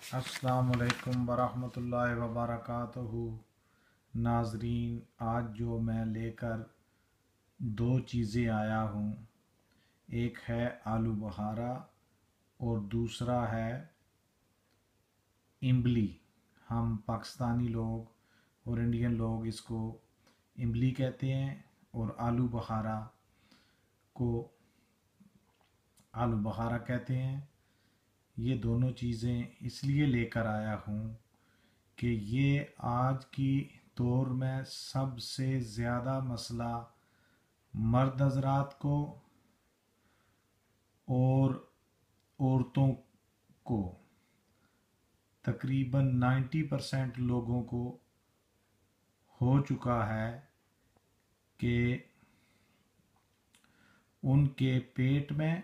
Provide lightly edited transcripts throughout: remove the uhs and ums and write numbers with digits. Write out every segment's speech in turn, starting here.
अस्सलाम वालेकुम वरहमतुल्लाहि वबरकातुहू। नाजरीन, आज जो मैं लेकर दो चीज़ें आया हूँ, एक है आलू बखारा और दूसरा है इमली। हम पाकिस्तानी लोग और इंडियन लोग इसको इमली कहते हैं और को आलू बखारा कहते हैं। ये दोनों चीज़ें इसलिए लेकर आया हूँ कि ये आज की दौर में सबसे ज़्यादा मसला मर्द हज़रात को और औरतों को, तकरीबन 90% लोगों को हो चुका है कि उनके पेट में,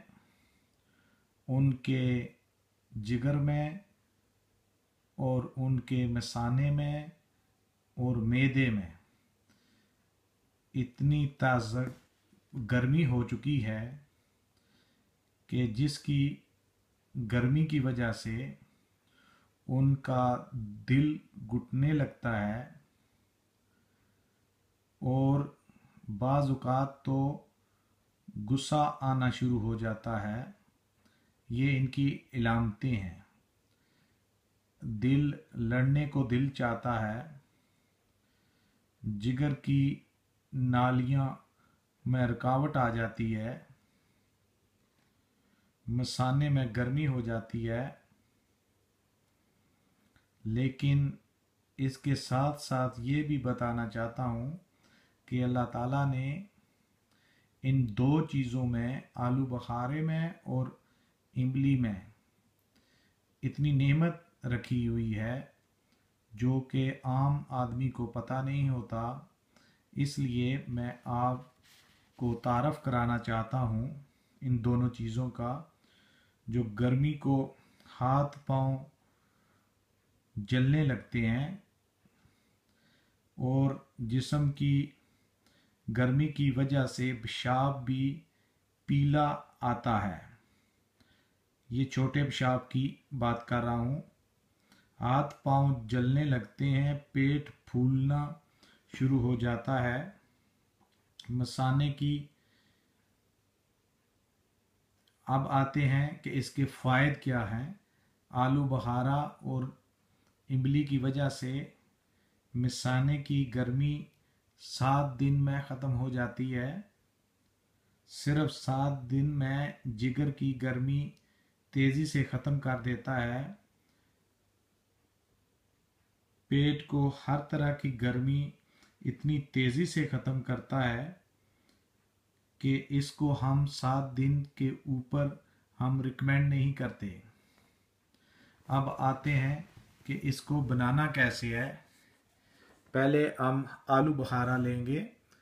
उनके जिगर में और उनके मसाने में और मैदे में इतनी ताज़ा गर्मी हो चुकी है कि जिसकी गर्मी की वजह से उनका दिल घुटने लगता है और बाज़ औक़ात तो गुस्सा आना शुरू हो जाता है। ये इनकी इलामतें हैं। दिल लड़ने को दिल चाहता है, जिगर की नालियां में रुकावट आ जाती है, मसाने में गर्मी हो जाती है। लेकिन इसके साथ साथ ये भी बताना चाहता हूँ कि अल्लाह ताला ने इन दो चीज़ों में, आलू बखारे में और इमली में, इतनी नेमत रखी हुई है जो कि आम आदमी को पता नहीं होता। इसलिए मैं आपको तारफ़ कराना चाहता हूँ इन दोनों चीज़ों का, जो गर्मी को हाथ पांव जलने लगते हैं और जिस्म की गर्मी की वजह से पेशाब भी पीला आता है। ये छोटे पेशाब की बात कर रहा हूँ। हाथ पांव जलने लगते हैं, पेट फूलना शुरू हो जाता है। मसाने की अब आते हैं कि इसके फ़ायदे क्या हैं। आलू बखारा और इमली की वजह से मसाने की गर्मी 7 दिन में ख़त्म हो जाती है। सिर्फ 7 दिन में जिगर की गर्मी तेज़ी से ख़त्म कर देता है। पेट को हर तरह की गर्मी इतनी तेज़ी से ख़त्म करता है कि इसको हम 7 दिन के ऊपर हम रिकमेंड नहीं करते। अब आते हैं कि इसको बनाना कैसे है। पहले हम आलू बखारा लेंगे,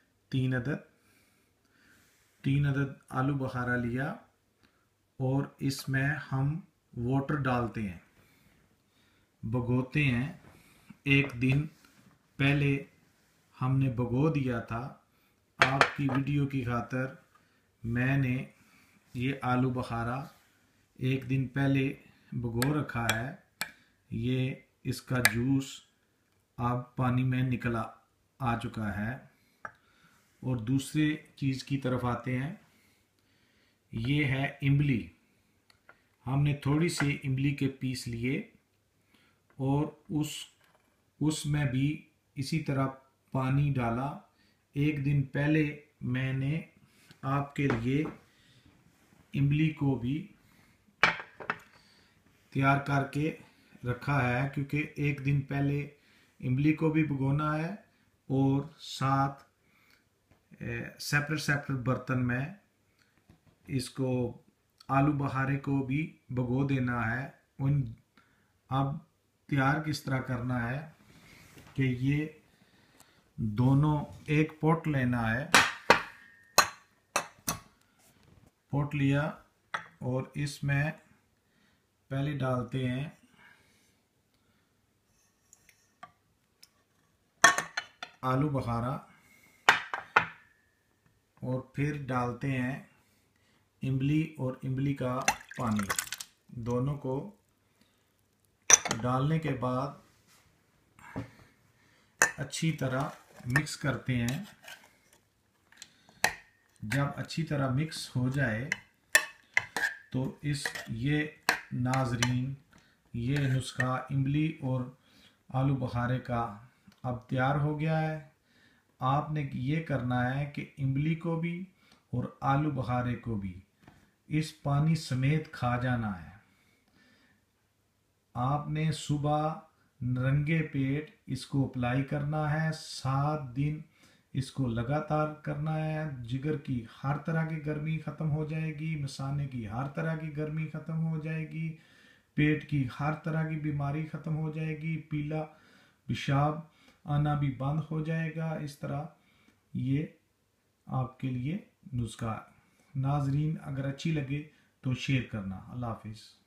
3 अदद आलू बखारा लिया और इसमें हम वाटर डालते हैं, भगोते हैं। एक दिन पहले हमने भगो दिया था। आपकी वीडियो की खातर मैंने ये आलू बखारा एक दिन पहले भगो रखा है। ये इसका जूस अब पानी में निकला आ चुका है। और दूसरे चीज़ की तरफ आते हैं। ये है इमली। हमने थोड़ी सी इमली के पीस लिए और उसमें भी इसी तरह पानी डाला। एक दिन पहले मैंने आपके लिए इमली को भी तैयार करके रखा है, क्योंकि एक दिन पहले इमली को भी भिगोना है और साथ सेपरेट बर्तन में इसको आलू बखारे को भी भिगो देना है। अब तैयार किस तरह करना है कि ये दोनों एक पॉट लेना है। पॉट लिया और इसमें पहले डालते हैं आलू बखारा और फिर डालते हैं इमली और इमली का पानी। दोनों को डालने के बाद अच्छी तरह मिक्स करते हैं। जब अच्छी तरह मिक्स हो जाए तो ये नाजरीन, ये नुस्खा इमली और आलू बुखारे का अब तैयार हो गया है। आपने ये करना है कि इमली को भी और आलू बुखारे को भी इस पानी समेत खा जाना है। आपने सुबह नंगे पेट इसको अप्लाई करना है, 7 दिन इसको लगातार करना है। जिगर की हर तरह की गर्मी ख़त्म हो जाएगी, मसाने की हर तरह की गर्मी ख़त्म हो जाएगी, पेट की हर तरह की बीमारी ख़त्म हो जाएगी, पीला पेशाब आना भी बंद हो जाएगा। इस तरह ये आपके लिए नुस्खा। नाजरीन, अगर अच्छी लगे तो शेयर करना। अल्लाह हाफिज़।